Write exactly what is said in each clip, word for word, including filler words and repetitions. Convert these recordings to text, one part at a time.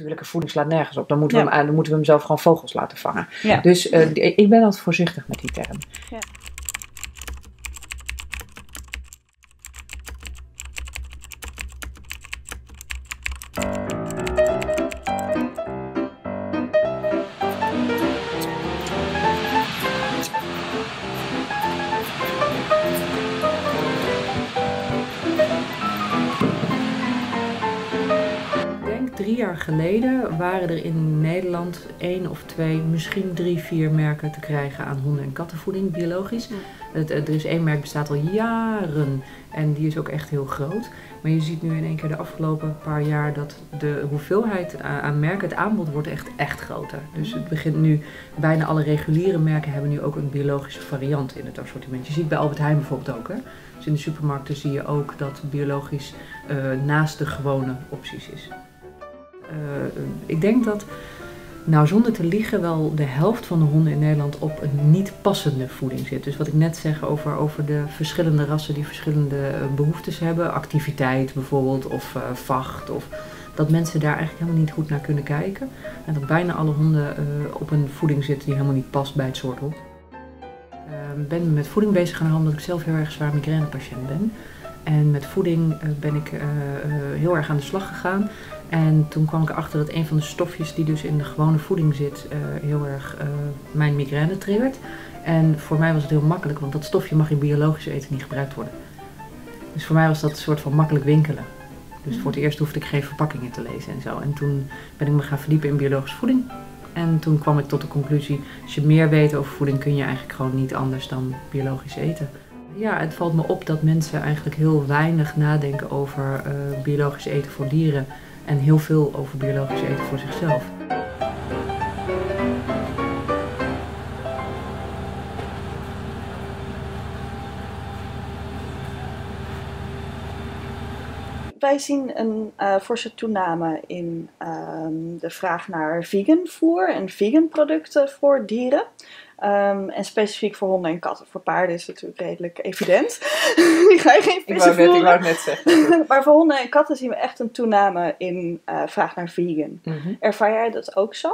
natuurlijke voeding slaat nergens op. Dan moeten, Ja. we, hem, dan moeten we hem zelf gewoon vogels laten vangen. Ja. Dus uh, ik ben altijd voorzichtig met die term. Ja. Drie jaar geleden waren er in Nederland één of twee, misschien drie, vier merken te krijgen aan honden- en kattenvoeding, biologisch. Ja. Het, er is één merk, bestaat al jaren en die is ook echt heel groot. Maar je ziet nu in één keer de afgelopen paar jaar dat de hoeveelheid aan merken, het aanbod wordt echt, echt groter. Dus het begint nu, bijna alle reguliere merken hebben nu ook een biologische variant in het assortiment. Je ziet bij Albert Heijn bijvoorbeeld ook, hè. Dus in de supermarkten zie je ook dat biologisch uh, naast de gewone opties is. Uh, ik denk dat, nou zonder te liegen, wel de helft van de honden in Nederland op een niet passende voeding zit. Dus wat ik net zeg over, over de verschillende rassen die verschillende uh, behoeftes hebben. Activiteit bijvoorbeeld of uh, vacht. Of dat mensen daar eigenlijk helemaal niet goed naar kunnen kijken. En dat bijna alle honden uh, op een voeding zitten die helemaal niet past bij het soort hond. Ik uh, ben me met voeding bezig gaan houden omdat ik zelf heel erg zwaar migrainepatiënt ben. En met voeding uh, ben ik uh, uh, heel erg aan de slag gegaan. En toen kwam ik erachter dat een van de stofjes die dus in de gewone voeding zit, uh, heel erg uh, mijn migraine triggert. En voor mij was het heel makkelijk, want dat stofje mag in biologisch eten niet gebruikt worden. Dus voor mij was dat een soort van makkelijk winkelen. Dus voor het eerst hoefde ik geen verpakkingen te lezen en zo. En toen ben ik me gaan verdiepen in biologische voeding. En toen kwam ik tot de conclusie, als je meer weet over voeding kun je eigenlijk gewoon niet anders dan biologisch eten. Ja, het valt me op dat mensen eigenlijk heel weinig nadenken over uh, biologisch eten voor dieren. En heel veel over biologisch eten voor zichzelf. Wij zien een uh, forse toename in uh, de vraag naar vegan voer en vegan producten voor dieren. Um, en specifiek voor honden en katten. Voor paarden is het natuurlijk redelijk evident. Die ga je geen vissen voeren. Ik wou het net zeggen. Maar voor honden en katten zien we echt een toename in uh, vraag naar vegan. Mm-hmm. Ervaar jij dat ook zo?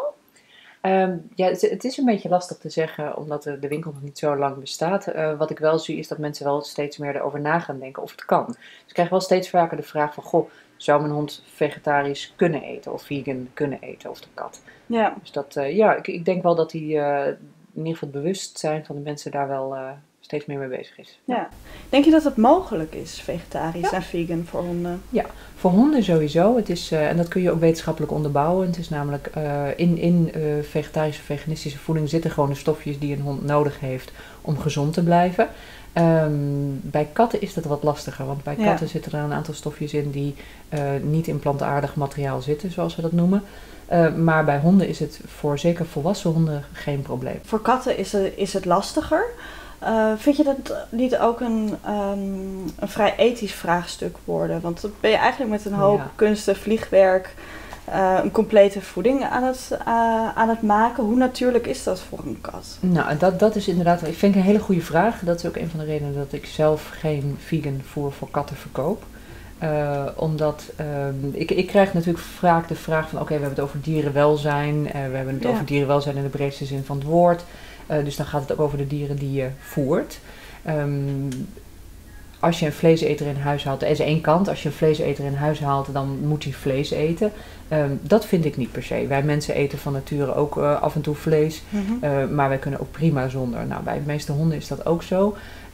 Um, ja, het, het is een beetje lastig te zeggen, omdat de, de winkel nog niet zo lang bestaat. Uh, wat ik wel zie is dat mensen wel steeds meer erover na gaan denken of het kan. Dus ik krijg wel steeds vaker de vraag van, goh, zou mijn hond vegetarisch kunnen eten of vegan kunnen eten of de kat? Ja. Dus dat, uh, ja, ik, ik denk wel dat die, uh, in ieder geval het bewustzijn van de mensen daar wel uh, steeds meer mee bezig is. Ja. Denk je dat het mogelijk is, vegetarisch ja. en vegan voor honden? Ja, voor honden sowieso. Het is, uh, en dat kun je ook wetenschappelijk onderbouwen. Het is namelijk uh, in, in uh, vegetarische veganistische voeding zitten gewoon de stofjes die een hond nodig heeft om gezond te blijven. Um, bij katten is dat wat lastiger, want bij katten ja. zitten er een aantal stofjes in die uh, niet in plantaardig materiaal zitten, zoals we dat noemen. Uh, maar bij honden is het voor zeker volwassen honden geen probleem. Voor katten is het, is het lastiger. Uh, vind je dat niet ook een, um, een vrij ethisch vraagstuk worden? Want dan ben je eigenlijk met een hoop ja. kunsten, vliegwerk, uh, een complete voeding aan het, uh, aan het maken. Hoe natuurlijk is dat voor een kat? Nou, dat, dat is inderdaad, ik vind een hele goede vraag. Dat is ook een van de redenen dat ik zelf geen vegan voer voor katten verkoop. Uh, omdat uh, ik, ik krijg natuurlijk vaak de vraag van oké, okay, we hebben het over dierenwelzijn. Uh, we hebben het ja. over dierenwelzijn in de breedste zin van het woord. Uh, dus dan gaat het ook over de dieren die je voert. Um, als je een vleeseter in huis haalt, er is één kant. Als je een vleeseter in huis haalt, dan moet hij vlees eten. Um, dat vind ik niet per se. Wij mensen eten van nature ook uh, af en toe vlees. Mm-hmm. Uh, maar wij kunnen ook prima zonder. Nou, bij de meeste honden is dat ook zo.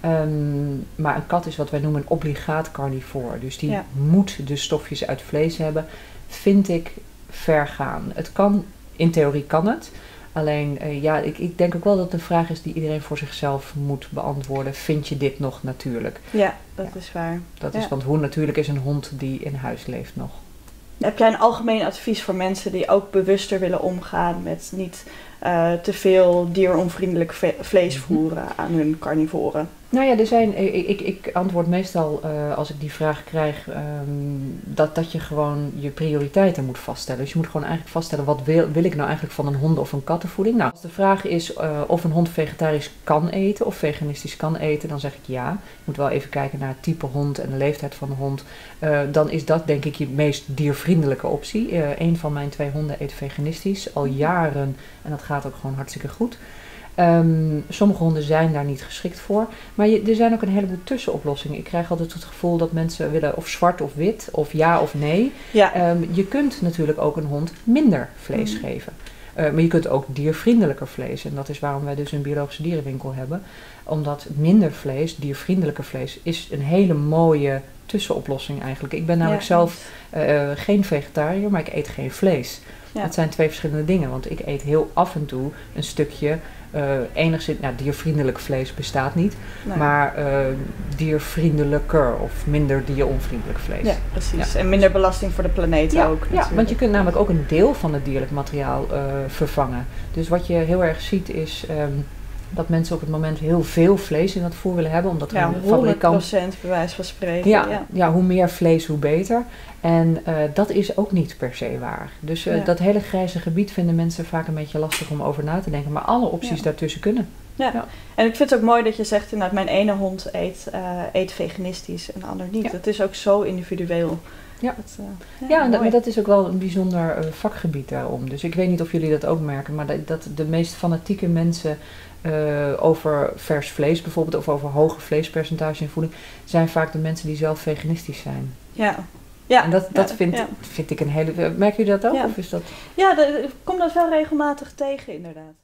Um, maar een kat is wat wij noemen een obligaat carnivoor. Dus die ja. moet de stofjes uit vlees hebben. Vind ik ver gaan. Het kan, in theorie kan het. Alleen, uh, ja, ik, ik denk ook wel dat het een vraag is die iedereen voor zichzelf moet beantwoorden. Vind je dit nog natuurlijk? Ja, dat ja. is waar. Dat ja. is, want hoe natuurlijk is een hond die in huis leeft nog? Heb jij een algemeen advies voor mensen die ook bewuster willen omgaan met niet uh, te veel dieronvriendelijk ve- vlees voeren aan hun carnivoren? Nou ja, er zijn, ik, ik, ik antwoord meestal uh, als ik die vraag krijg, um, dat, dat je gewoon je prioriteiten moet vaststellen. Dus je moet gewoon eigenlijk vaststellen, wat wil, wil ik nou eigenlijk van een honden- of een kattenvoeding? Nou, als de vraag is uh, of een hond vegetarisch kan eten of veganistisch kan eten, dan zeg ik ja. Je moet wel even kijken naar het type hond en de leeftijd van de hond. Uh, dan is dat denk ik je meest diervriendelijke optie. Uh, een van mijn twee honden eet veganistisch al jaren en dat gaat ook gewoon hartstikke goed. Um, sommige honden zijn daar niet geschikt voor. Maar je, er zijn ook een heleboel tussenoplossingen. Ik krijg altijd het gevoel dat mensen willen of zwart of wit, of ja of nee. Ja. Um, je kunt natuurlijk ook een hond minder vlees mm. geven. Uh, maar je kunt ook diervriendelijker vlees. En dat is waarom wij dus een biologische dierenwinkel hebben. Omdat minder vlees, diervriendelijker vlees, is een hele mooie tussenoplossing eigenlijk. Ik ben namelijk ja, zelf uh, geen vegetariër, maar ik eet geen vlees. Ja. Dat zijn twee verschillende dingen. Want ik eet heel af en toe een stukje Uh, enigszins, nou, diervriendelijk vlees bestaat niet, nee. maar uh, diervriendelijker of minder dieronvriendelijk vlees. Ja, precies. Ja. En minder belasting voor de planeet ja, ook. Ja, want je kunt namelijk ook een deel van het dierlijk materiaal uh, vervangen. Dus wat je heel erg ziet is um, dat mensen op het moment heel veel vlees in het voer willen hebben, omdat ja, een fabrikant... honderd procent bij wijze van spreken. Ja, ja. ja, hoe meer vlees, hoe beter. En uh, dat is ook niet per se waar. Dus uh, ja. dat hele grijze gebied vinden mensen vaak een beetje lastig om over na te denken. Maar alle opties ja. daartussen kunnen. Ja. ja, en ik vind het ook mooi dat je zegt, inderdaad, mijn ene hond eet, uh, eet veganistisch en de ander niet. Het ja. is ook zo individueel. Ja, dat, uh, ja, ja dat, dat is ook wel een bijzonder uh, vakgebied daarom. Dus ik weet niet of jullie dat ook merken, maar dat, dat de meest fanatieke mensen uh, over vers vlees bijvoorbeeld, of over hoge vleespercentage in voeding, zijn vaak de mensen die zelf veganistisch zijn. Ja. Ja, en dat, dat ja, vind, ja. vind ik een hele... Merken jullie dat ook? Ja, of is dat... ja de, ik kom dat wel regelmatig tegen inderdaad.